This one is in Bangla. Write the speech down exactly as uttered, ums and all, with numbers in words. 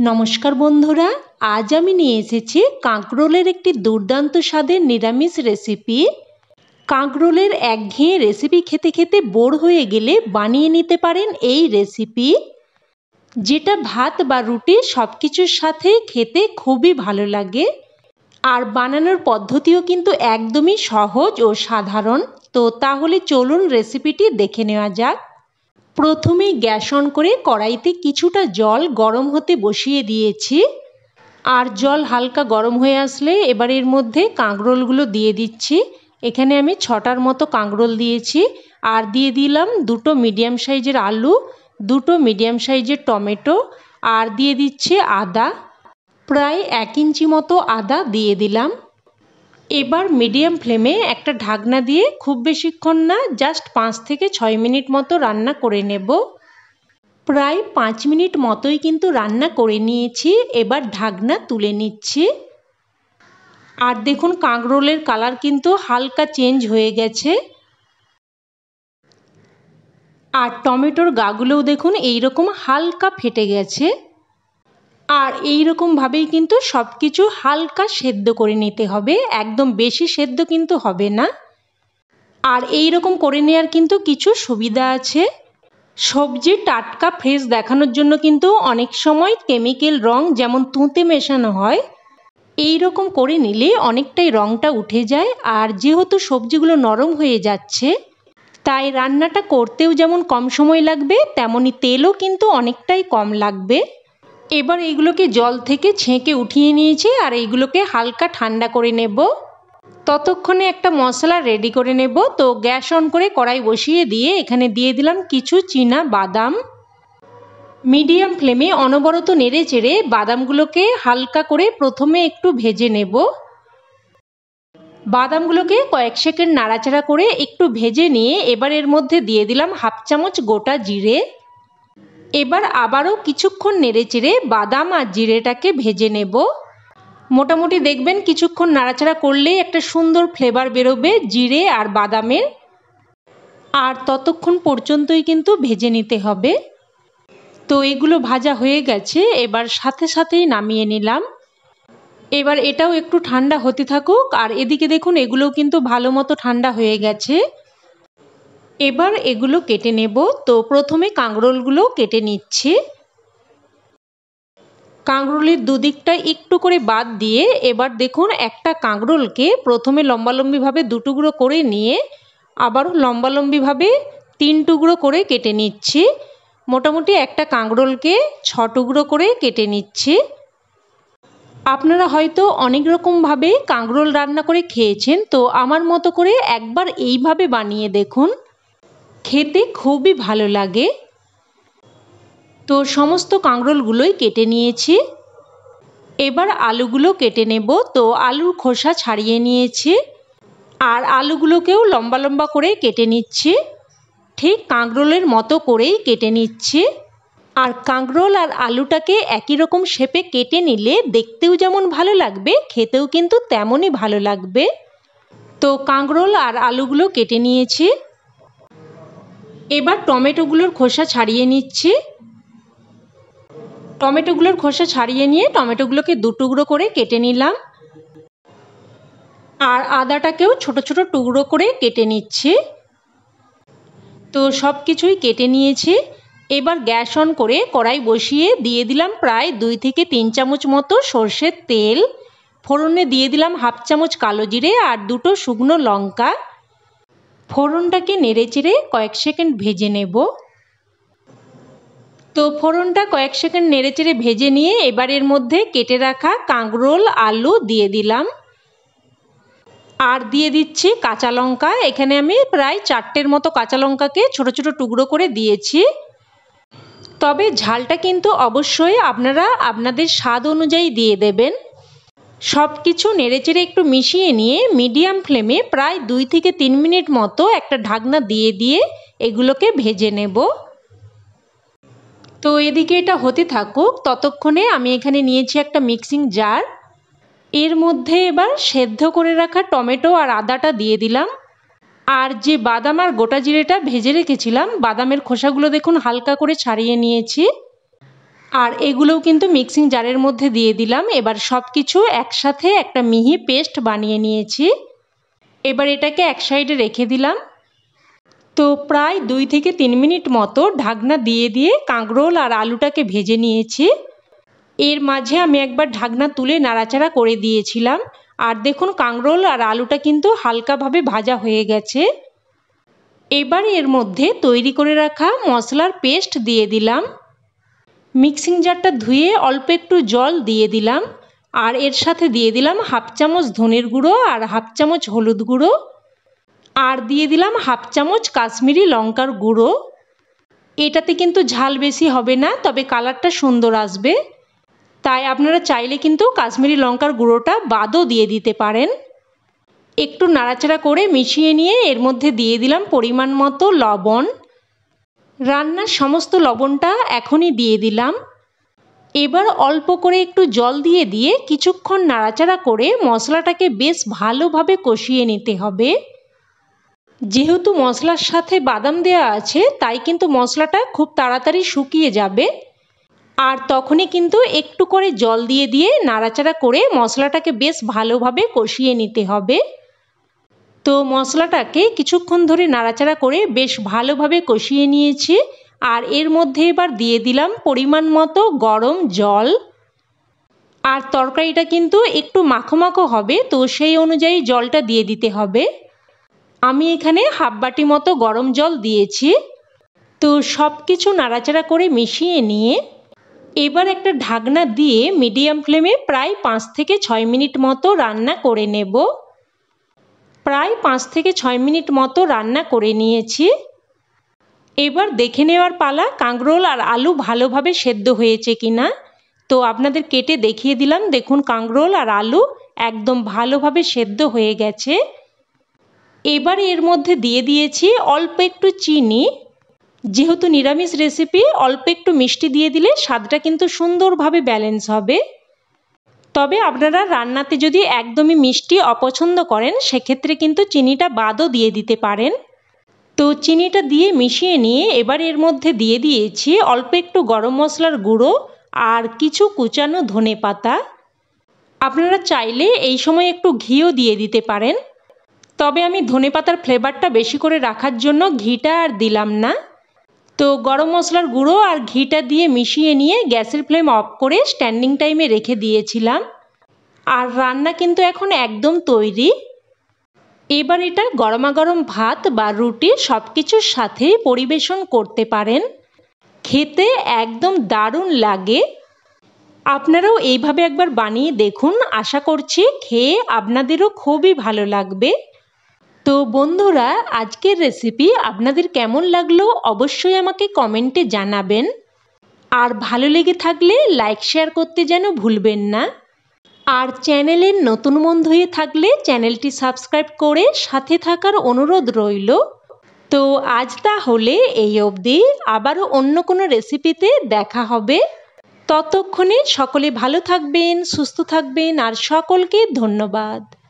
নমস্কার বন্ধুরা, আজ আমি নিয়ে এসেছি কাঁকরোলের একটি দুর্দান্ত স্বাদের নিরামিষ রেসিপি। কাঁকরোলের একঘেয়ে রেসিপি খেতে খেতে বোর হয়ে গেলে বানিয়ে নিতে পারেন এই রেসিপি, যেটা ভাত বা রুটি সব কিছুর সাথে খেতে খুবই ভালো লাগে। আর বানানোর পদ্ধতিও কিন্তু একদমই সহজ ও সাধারণ। তো তাহলে চলুন রেসিপিটি দেখে নেওয়া যাক। প্রথমে গ্যাস অন করে কড়াইতে কিছুটা জল গরম হতে বসিয়ে দিয়েছি। আর জল হালকা গরম হয়ে আসলে এবার এর মধ্যে কাঁকরোলগুলো দিয়ে দিচ্ছি। এখানে আমি ছটার মতো কাঁকরোল দিয়েছি। আর দিয়ে দিলাম দুটো মিডিয়াম সাইজের আলু, দুটো মিডিয়াম সাইজের টমেটো, আর দিয়ে দিচ্ছি আদা, প্রায় এক ইঞ্চি মতো আদা দিয়ে দিলাম। এবার মিডিয়াম ফ্লেমে একটা ঢাকনা দিয়ে খুব বেশিক্ষণ না, জাস্ট পাঁচ থেকে ছয় মিনিট মতো রান্না করে নেব। প্রায় পাঁচ মিনিট মতোই কিন্তু রান্না করে নিয়েছি। এবার ঢাকনা তুলে নিচ্ছি। আর দেখুন কাঁকরোলের কালার কিন্তু হালকা চেঞ্জ হয়ে গেছে। আর টমেটোর গাগুলোও দেখুন এইরকম হালকা ফেটে গেছে। আর এই রকম ভাবেই কিন্তু সব কিছু হালকা সেদ্ধ করে নিতে হবে, একদম বেশি সেদ্ধ কিন্তু হবে না। আর এই রকম করে নেওয়ার কিন্তু কিছু সুবিধা আছে। সবজি টাটকা ফ্রেশ দেখানোর জন্য কিন্তু অনেক সময় কেমিক্যাল রং যেমন তুঁতে মেশানো হয়। এই রকম করে নিলে অনেকটাই রংটা উঠে যায়। আর যেহেতু সবজিগুলো নরম হয়ে যাচ্ছে, তাই রান্নাটা করতেও যেমন কম সময় লাগবে, তেমনি তেলও কিন্তু অনেকটাই কম লাগবে। এবার এইগুলোকে জল থেকে ছেঁকে উঠিয়ে নিয়েছি। আর এইগুলোকে হালকা ঠান্ডা করে নেব। ততক্ষণে একটা মশলা রেডি করে নেব। তো গ্যাস অন করে কড়াই বসিয়ে দিয়ে এখানে দিয়ে দিলাম কিছু চীনা বাদাম। মিডিয়াম ফ্লেমে অনবরত নেড়ে চেড়ে বাদামগুলোকে হালকা করে প্রথমে একটু ভেজে নেব। বাদামগুলোকে কয়েক সেকেন্ড নাড়াচাড়া করে একটু ভেজে নিয়ে এবার এর মধ্যে দিয়ে দিলাম হাফ চামচ গোটা জিরে। এবার আবারও কিছুক্ষণ নেড়ে চেড়ে বাদাম আর জিরেটাকে ভেজে নেব। মোটামুটি দেখবেন কিছুক্ষণ নাড়াচাড়া করলেই একটা সুন্দর ফ্লেভার বেরোবে জিরে আর বাদামের। আর ততক্ষণ পর্যন্তই কিন্তু ভেজে নিতে হবে। তো এগুলো ভাজা হয়ে গেছে, এবার সাথে সাথেই নামিয়ে নিলাম। এবার এটাও একটু ঠান্ডা হতে থাকুক। আর এদিকে দেখুন এগুলোও কিন্তু ভালো মতো ঠান্ডা হয়ে গেছে। এবার এগুলো কেটে নেব। তো প্রথমে কাঁকরোলগুলো কেটে নিচ্ছি। কাঁকরোলের দুদিকটা একটু করে বাদ দিয়ে এবার দেখুন একটা কাঁকরোলকে প্রথমে লম্বালম্বিভাবে দু টুকরো করে নিয়ে আবারও লম্বালম্বিভাবে তিন টুকরো করে কেটে নিচ্ছি। মোটামুটি একটা কাঁকরোলকে ছ টুকরো করে কেটে নিচ্ছি। আপনারা হয়তো অনেক রকমভাবে কাঁকরোল রান্না করে খেয়েছেন, তো আমার মতো করে একবার এইভাবে বানিয়ে দেখুন, খেতে খুবই ভালো লাগে। তো সমস্ত কাঁকরোলগুলোই কেটে নিয়েছি। এবার আলুগুলো কেটে নেব। তো আলুর খোসা ছাড়িয়ে নিয়েছি। আর আলুগুলোকেও লম্বা লম্বা করে কেটে নিচ্ছি, ঠিক কাঁকরোলের মতো করেই কেটে নিচ্ছি। আর কাঁকরোল আর আলুটাকে একই রকম শেপে কেটে নিলে দেখতেও যেমন ভালো লাগবে, খেতেও কিন্তু তেমনই ভালো লাগবে। তো কাঁকরোল আর আলুগুলো কেটে নিয়েছি। এবার টমেটোগুলোর খোসা ছাড়িয়ে নিচ্ছি। টমেটোগুলোর খোসা ছাড়িয়ে নিয়ে টমেটোগুলোকে দু টুকরো করে কেটে নিলাম। আর আদাটাকেও ছোট ছোট টুকরো করে কেটে নিচ্ছি। তো সব কিছুই কেটে নিয়েছি। এবার গ্যাস অন করে কড়াই বসিয়ে দিয়ে দিলাম প্রায় দুই থেকে তিন চামচ মতো সর্ষের তেল। ফোড়নে দিয়ে দিলাম হাফ চামচ কালো জিরে আর দুটো শুকনো লঙ্কা। ফোড়নটাকে নেড়ে চেড়ে কয়েক সেকেন্ড ভেজে নেব। তো ফোড়নটা কয়েক সেকেন্ড নেড়ে চেড়ে ভেজে নিয়ে এবার এর মধ্যে কেটে রাখা কাঁকরোল আলু দিয়ে দিলাম। আর দিয়ে দিচ্ছি কাঁচা লঙ্কা। এখানে আমি প্রায় চারটের মতো কাঁচা লঙ্কাকে ছোট ছোট টুকরো করে দিয়েছি। তবে ঝালটা কিন্তু অবশ্যই আপনারা আপনাদের স্বাদ অনুযায়ী দিয়ে দেবেন। সব কিছু নেড়েচেড়ে একটু মিশিয়ে নিয়ে মিডিয়াম ফ্লেমে প্রায় দুই থেকে তিন মিনিট মতো একটা ঢাকনা দিয়ে দিয়ে এগুলোকে ভেজে নেব। তো এদিকে এটা হতে থাকুক, ততক্ষণে আমি এখানে নিয়েছি একটা মিক্সিং জার। এর মধ্যে এবার সেদ্ধ করে রাখা টমেটো আর আদাটা দিয়ে দিলাম। আর যে বাদাম আর গোটা জিরেটা ভেজে রেখেছিলাম, বাদামের খোসাগুলো দেখুন হালকা করে ছাড়িয়ে নিয়েছি। আর এগুলোও কিন্তু মিক্সিং জারের মধ্যে দিয়ে দিলাম। এবার সব কিছু একসাথে একটা মিহি পেস্ট বানিয়ে নিয়েছি। এবার এটাকে এক সাইডে রেখে দিলাম। তো প্রায় দুই থেকে তিন মিনিট মতো ঢাকনা দিয়ে দিয়ে কাঁকরোল আর আলুটাকে ভেজে নিয়েছি। এর মাঝে আমি একবার ঢাকনা তুলে নাড়াচাড়া করে দিয়েছিলাম। আর দেখুন কাঁকরোল আর আলুটা কিন্তু হালকাভাবে ভাজা হয়ে গেছে। এবার এর মধ্যে তৈরি করে রাখা মশলার পেস্ট দিয়ে দিলাম। মিক্সিং জারটা ধুয়ে অল্প একটু জল দিয়ে দিলাম। আর এর সাথে দিয়ে দিলাম হাফ চামচ ধনের গুঁড়ো আর হাফ চামচ হলুদ গুঁড়ো, আর দিয়ে দিলাম হাফ চামচ কাশ্মীরি লঙ্কার গুঁড়ো। এটাতে কিন্তু ঝাল বেশি হবে না, তবে কালারটা সুন্দর আসবে। তাই আপনারা চাইলে কিন্তু কাশ্মীরি লঙ্কার গুঁড়োটা বাদও দিয়ে দিতে পারেন। একটু নাড়াচাড়া করে মিশিয়ে নিয়ে এর মধ্যে দিয়ে দিলাম পরিমাণ মতো লবণ। রান্নার সমস্ত লবণটা এখনই দিয়ে দিলাম। এবার অল্প করে একটু জল দিয়ে দিয়ে কিছুক্ষণ নাড়াচাড়া করে মশলাটাকে বেশ ভালোভাবে কষিয়ে নিতে হবে। যেহেতু মশলার সাথে বাদাম দেওয়া আছে, তাই কিন্তু মশলাটা খুব তাড়াতাড়ি শুকিয়ে যাবে। আর তখনই কিন্তু একটু করে জল দিয়ে দিয়ে নাড়াচাড়া করে মশলাটাকে বেশ ভালোভাবে কষিয়ে নিতে হবে। তো মশলাটাকে কিছুক্ষণ ধরে নাড়াচাড়া করে বেশ ভালোভাবে কষিয়ে নিয়েছি। আর এর মধ্যে এবার দিয়ে দিলাম পরিমাণ মতো গরম জল। আর তরকারিটা কিন্তু একটু মাখো মাখো হবে, তো সেই অনুযায়ী জলটা দিয়ে দিতে হবে। আমি এখানে হাফ বাটি মতো গরম জল দিয়েছি। তো সব কিছু নাড়াচাড়া করে মিশিয়ে নিয়ে এবার একটা ঢাকনা দিয়ে মিডিয়াম ফ্লেমে প্রায় পাঁচ থেকে ছয় মিনিট মতো রান্না করে নেব। প্রায় পাঁচ থেকে ছয় মিনিট মতো রান্না করে নিয়েছি। এবার দেখে নেওয়ার পালা কাঁকরোল আর আলু ভালোভাবে সেদ্ধ হয়েছে কিনা। তো আপনাদের কেটে দেখিয়ে দিলাম। দেখুন কাঁকরোল আর আলু একদম ভালোভাবে সেদ্ধ হয়ে গেছে। এবার এর মধ্যে দিয়ে দিয়েছি অল্প একটু চিনি। যেহেতু নিরামিষ রেসিপি, অল্প একটু মিষ্টি দিয়ে দিলে স্বাদটা কিন্তু সুন্দরভাবে ব্যালেন্স হবে। তবে আপনারা রান্নাতে যদি একদমই মিষ্টি অপছন্দ করেন, সেক্ষেত্রে কিন্তু চিনিটা বাদও দিয়ে দিতে পারেন। তো চিনিটা দিয়ে মিশিয়ে নিয়ে এবার এর মধ্যে দিয়ে দিয়েছি অল্প একটু গরম মশলার গুঁড়ো আর কিছু কুচানো ধনে পাতা। আপনারা চাইলে এই সময় একটু ঘিও দিয়ে দিতে পারেন, তবে আমি ধনে পাতার ফ্লেভারটা বেশি করে রাখার জন্য ঘিটা আর দিলাম না। তো গরম মশলার গুঁড়ো আর ঘিটা দিয়ে মিশিয়ে নিয়ে গ্যাসের ফ্লেম অফ করে স্ট্যান্ডিং টাইমে রেখে দিয়েছিলাম। আর রান্না কিন্তু এখন একদম তৈরি। এবার এটা গরমাগরম ভাত বা রুটি সব কিছুর সাথে পরিবেশন করতে পারেন। খেতে একদম দারুণ লাগে। আপনারাও এইভাবে একবার বানিয়ে দেখুন। আশা করছি খেয়ে আপনাদেরও খুবই ভালো লাগবে। তো বন্ধুরা, আজকের রেসিপি আপনাদের কেমন লাগলো অবশ্যই আমাকে কমেন্টে জানাবেন। আর ভালো লেগে থাকলে লাইক শেয়ার করতে যেন ভুলবেন না। আর চ্যানেলের নতুন বন্ধু হয়ে থাকলে চ্যানেলটি সাবস্ক্রাইব করে সাথে থাকার অনুরোধ রইল। তো আজ তাহলে এই অবধি, আবারও অন্য কোনো রেসিপিতে দেখা হবে। ততক্ষণে সকলে ভালো থাকবেন, সুস্থ থাকবেন আর সকলকে ধন্যবাদ।